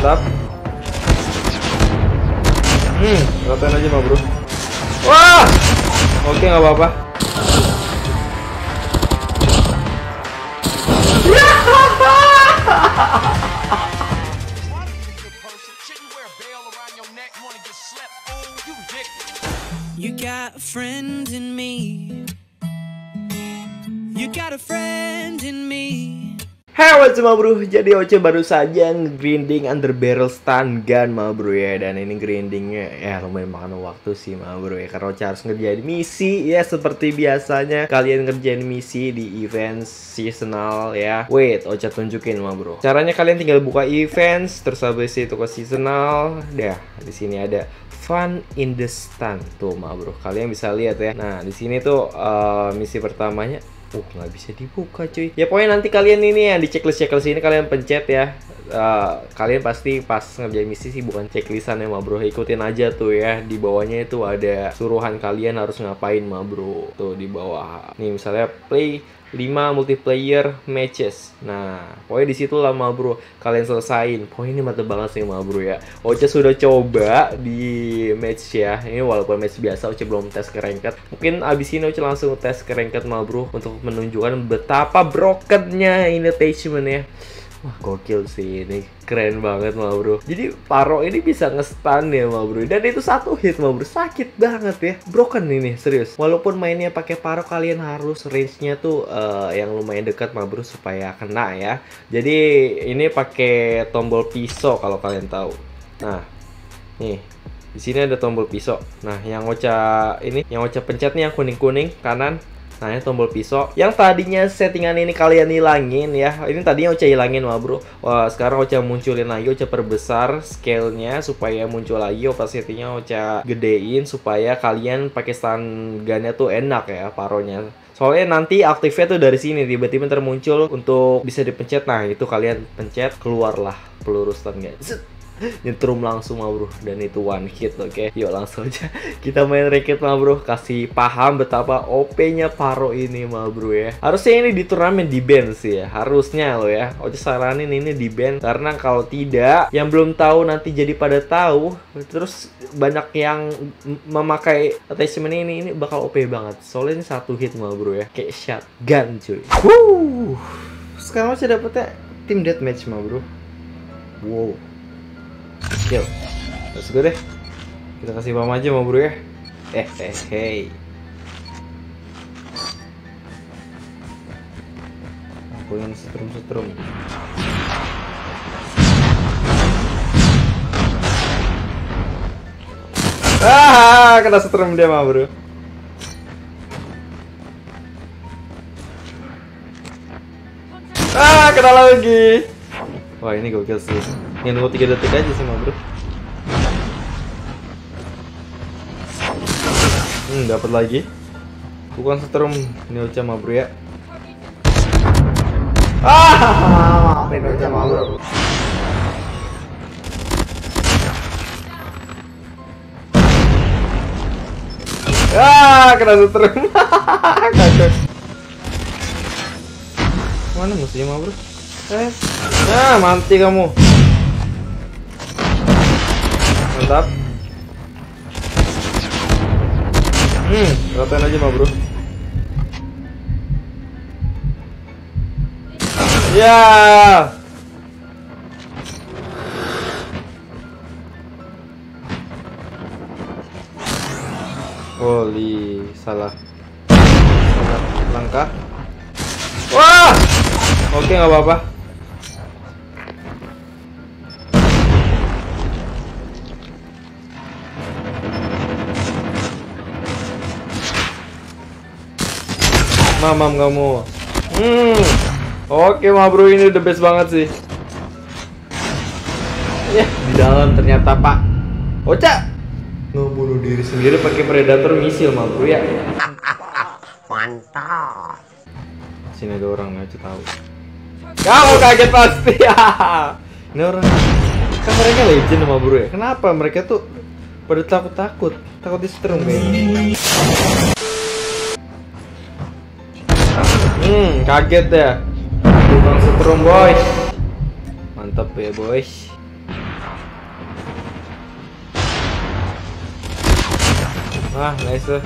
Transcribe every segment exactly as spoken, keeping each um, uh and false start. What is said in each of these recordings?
Mantap. Hmm, ratain aja mah bro. Wah, oke nggak apa-apa. You got a friend in me. You got a friend in me. Hai what's up bro, jadi Oce baru saja nge-grinding under barrel stun gun ma bro ya. Dan ini grindingnya ya lumayan makan waktu sih ma bro ya, karena Oce harus ngerjain misi ya seperti biasanya kalian ngerjain misi di event seasonal ya. Wait, Oce tunjukin ma bro. Caranya kalian tinggal buka events, terus habis itu ke seasonal. Dah, di sini ada Fun in the Stun tuh ma bro. Kalian bisa lihat ya. Nah, di sini tuh uh, misi pertamanya Uh, nggak bisa dibuka cuy. Ya pokoknya nanti kalian ini ya di checklist-checklist ini kalian pencet ya. Uh, kalian pasti pas ngerjain misi sih bukan checklistan ya ma bro. Ikutin aja tuh ya. Di bawahnya itu ada suruhan kalian harus ngapain ma bro. Tuh di bawah. Nih misalnya play lima multiplayer matches. Nah, pokoknya di situ lah ma bro kalian selesain. Pokoknya ini mantep banget sih ma bro ya. Oce sudah coba di match ya. Ini walaupun match biasa Oce belum tes ke ranked. Mungkin abis ini Oce langsung tes ke ranked ma bro untuk menunjukkan betapa brokennya ini attachment ya. Wah gokil sih, ini keren banget ma bro. Jadi Paro ini bisa nge-stun ya ma bro. Dan itu satu hit ma bro, sakit banget ya. Broken ini serius. Walaupun mainnya pakai Paro, kalian harus range-nya tuh uh, yang lumayan dekat ma bro supaya kena ya. Jadi ini pakai tombol pisau kalau kalian tahu. Nah, nih di sini ada tombol pisau. Nah, yang Ocha ini, yang Ocha pencet nih yang kuning-kuning kanan. Nah, ini tombol pisau. Yang tadinya settingan ini kalian hilangin ya. Ini tadinya Ocha hilangin ma bro. Wah, sekarang Ocha munculin lagi. Ocha perbesar scale-nya supaya muncul lagi. Opacity-nya Ocha gedein supaya kalian pakai stun gun-nya tuh enak ya paronya. Soalnya nanti aktifnya tuh dari sini tiba-tiba termuncul untuk bisa dipencet. Nah, itu kalian pencet, keluarlah peluru stun gun. Nyetrum langsung ma bro, dan itu one hit. Oke, okay? Yuk langsung aja kita main ranked ma bro, kasih paham betapa O P-nya Paro ini ma bro ya. Harusnya ini di turnamen di ban sih ya, harusnya lo ya. Oce saranin ini di ban, karena kalau tidak, yang belum tahu nanti jadi pada tahu. Terus banyak yang memakai attachment ini, ini bakal O P banget. Soalnya ini satu hit ma bro ya, kayak shotgun cuy. Wuh, sekarang Oce dapetnya tim deathmatch ma bro. Wow, yo, let's go deh. Kita kasih pam aja ma bro ya. Eh, eh, hey. Aku yang setrum-setrum. Ah, kena setrum dia ma bro. Ah, kena lagi. Wah, ini gokil sih. Yang nunggu tiga detik aja sih ma bro. Hmm, dapat lagi. Bukan setrum ini Ocha ma bro ya. Ah, maafin Ocha ma bro. Ah, kena setrum. Kacau. Mana musuhnya ma bro? Eh, nah mati kamu. Mantap. Hmm, ratain aja ma bro. Ya. Holy, salah. Salah langkah. Wah. Oke, nggak apa-apa. Mamam kamu. Hmm. Oke ma bro, ini the best banget sih. Ya, di dalam ternyata Pak Ocha ngebunuh diri sendiri pakai predator misil ma bro ya. Mantap. Sini ada orang aja tahu. Kamu kaget pasti ya. Ini orang kan mereka legend ma bro ya. Kenapa mereka tuh pada takut-takut, takut di setrum kayaknya. Hmm, kaget ya. Tukang setrum boys. Mantap ya boys. Ah, nice tuh.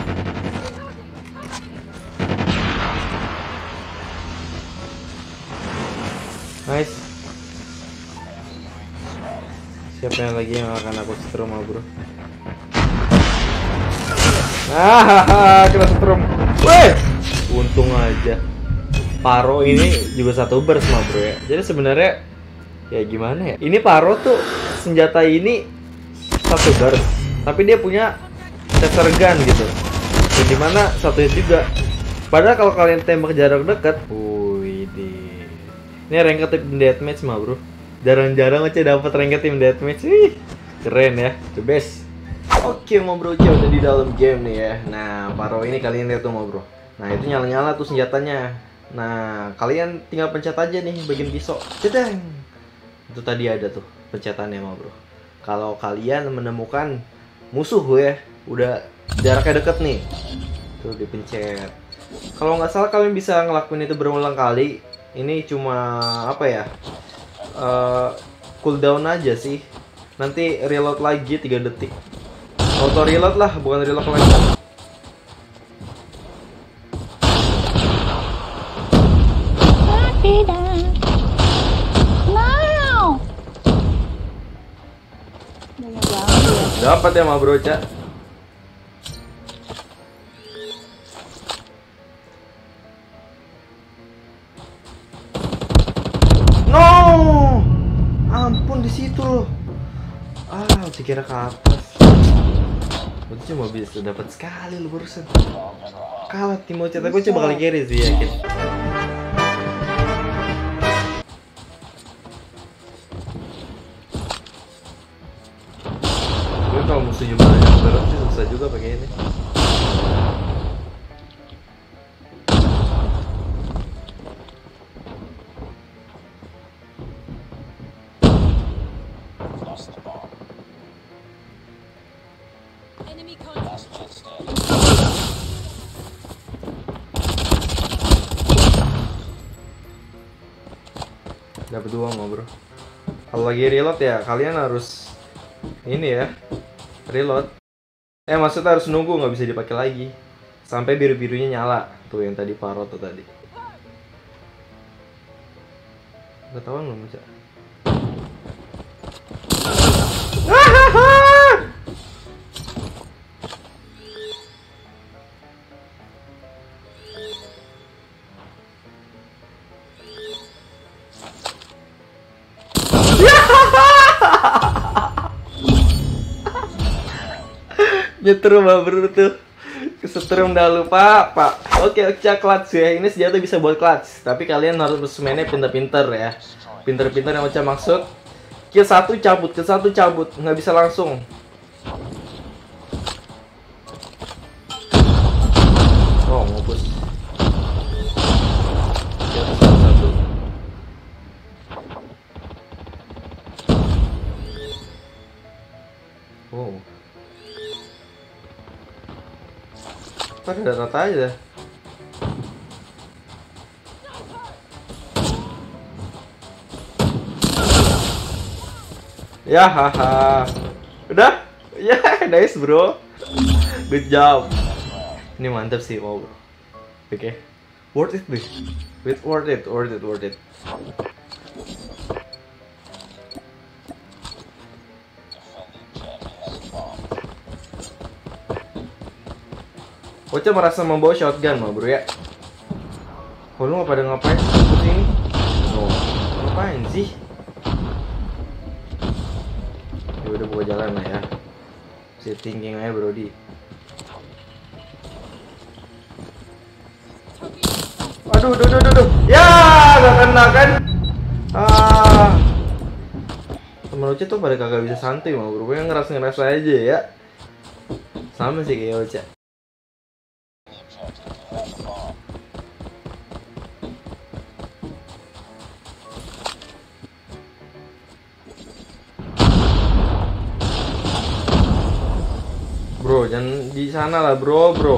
Nice. Siapa yang lagi yang akan aku setrum, bro? Ah, kena setrum. Weh, untung aja. Paro ini juga satu burst mah, bro ya. Jadi sebenarnya ya gimana ya? Ini Paro tuh senjata ini satu burst, tapi dia punya taser gun gitu. Dan dimana satu hit juga. Padahal kalau kalian tembak jarak dekat, wih deh. Ini ranked tim deathmatch mah, bro. Jarang-jarang aja dapat ranked tim deathmatch. Wih, keren ya, the best. Oke, mau bro, udah di dalam game nih ya. Nah, Paro ini kalian lihat tuh mau bro. Nah, itu nyala-nyala tuh senjatanya. Nah, kalian tinggal pencet aja nih bagian pisau. Cedeng. Itu tadi ada tuh pencetannya mau bro. Kalau kalian menemukan musuh ya, udah jaraknya deket nih, tuh dipencet. Kalau nggak salah kalian bisa ngelakuin itu berulang kali. Ini cuma apa ya, uh, cooldown aja sih. Nanti reload lagi tiga detik. Auto reload lah, bukan reload lagi. Dapat ya ma bro, Cak. No, ampun di situ loh. Ah, dikira ke atas. Berarti cuma bisa dapat sekali lo barusan. Kalah Timo Chat, aku coba kali kiri sih yakin. Gue kalau musuh jumlahnya terus sih susah juga pakai ini. Dapat dua mau bro. Kalau lagi reload ya kalian harus ini ya, reload. Eh maksudnya harus nunggu, nggak bisa dipakai lagi sampai biru-birunya nyala. Tuh yang tadi Paro tuh tadi. Ketahuan belum Cak? Nyetrum bro tuh, kesetrum dah lupa pak. Oke oke clutch ya, ini senjata bisa buat clutch, tapi kalian harus mainnya pinter-pinter ya, pinter-pinter yang Ocha maksud. Kill satu cabut, kill satu cabut, nggak bisa langsung. Oh ngopus. Kill satu-satu. Oh. Pada rata aja. Ya haha. Udah? Ya, nice bro. Good job. Ini mantap sih wow bro. Oke. Okay. Worth it bro. Wait, worth it, worth it, worth it. Ocha merasa membawa shotgun mah bro ya. Kok lu nggak pada ngapain di sini? Oh, ngapain sih? Ya udah buka jalan lah ya. Si thinking aja bro di. Aduh, aduh, aduh, aduh. Ya, gak kena kan? Ah. Temen Ocha tuh pada kagak bisa santai mah bro. Gue ngeras-ngeras aja ya. Sama sih kayak Ocha. Bro, jangan di sana lah, bro, bro.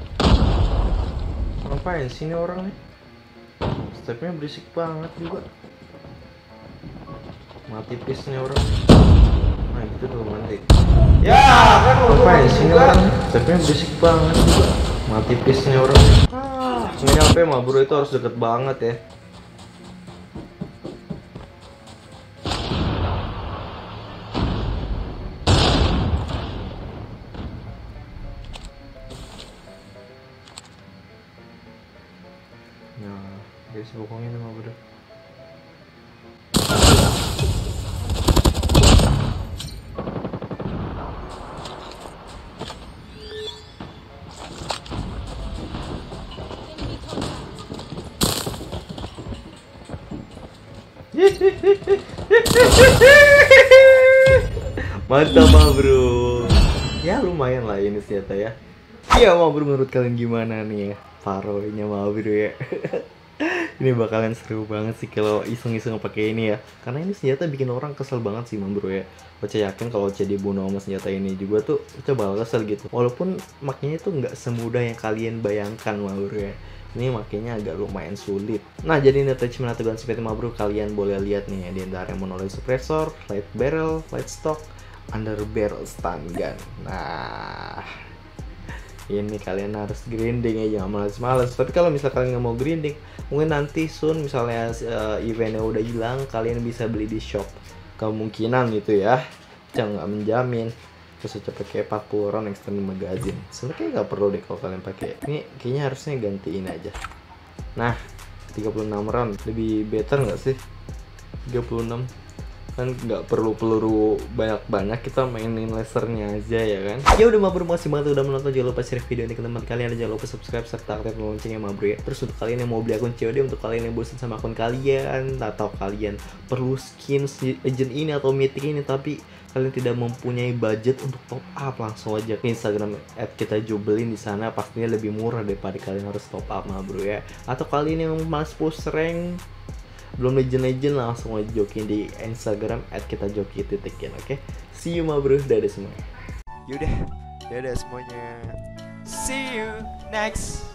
Ngapain sini orang nih? Stepnya berisik banget juga. Mati pisnya orang. Nah gitu dong nanti. Ya kan ngapain sih orang? Tapi berisik banget juga. Mati pisnya orang. Ah, nggak nyampe mah bro, itu harus deket banget ya. Nah, guys pokoknya ini mah bro. Mantap mah bro. Ya lumayan lah ini senjata ya. Iya mah bro, menurut kalian gimana nih ya paroinya mah bro ya. Ini bakalan seru banget sih kalau iseng-iseng pakai ini ya. Karena ini senjata bikin orang kesel banget sih mah bro ya. Oce yakin kalau Oce dibunuh sama senjata ini juga tuh Oce bakal kesel gitu. Walaupun makanya itu nggak semudah yang kalian bayangkan mah bro ya. Ini makanya agak lumayan sulit. Nah jadi ini attachment atau gun seperti mah bro, kalian boleh lihat nih ya, di antara yang monolith suppressor, light barrel, light stock, under barrel stun gun. Nah ini kalian harus grinding ya, jangan males-males. Tapi kalau misal kalian nggak mau grinding, mungkin nanti soon misalnya uh, eventnya udah hilang, kalian bisa beli di shop. Kemungkinan gitu ya, jangan nggak menjamin. Terus aja pakai empat puluh round extended magazine. Sebenarnya nggak perlu deh kalau kalian pakai. Ini kayaknya harusnya gantiin aja. Nah, tiga puluh enam round lebih better nggak sih? tiga puluh enam kan nggak perlu peluru banyak-banyak, kita mainin lasernya aja ya kan. Ya udah mah bro, makasih banget udah menonton. Jangan lupa share video ini ke teman kalian dan jangan lupa subscribe serta aktifkan loncengnya mah bro ya. Terus untuk kalian yang mau beli akun C O D, untuk kalian yang bosan sama akun kalian atau kalian perlu skin agent ini atau mythic ini tapi kalian tidak mempunyai budget untuk top up, langsung aja ke Instagram at kita jubelin. Di sana pastinya lebih murah daripada kalian harus top up mah bro ya. Atau kalian yang mas push rank belum legend-legend, langsung aja jokin di Instagram at kita joki titikin. Oke, okay? See you mah bro, dadah semuanya. Yaudah, dadah semuanya. See you next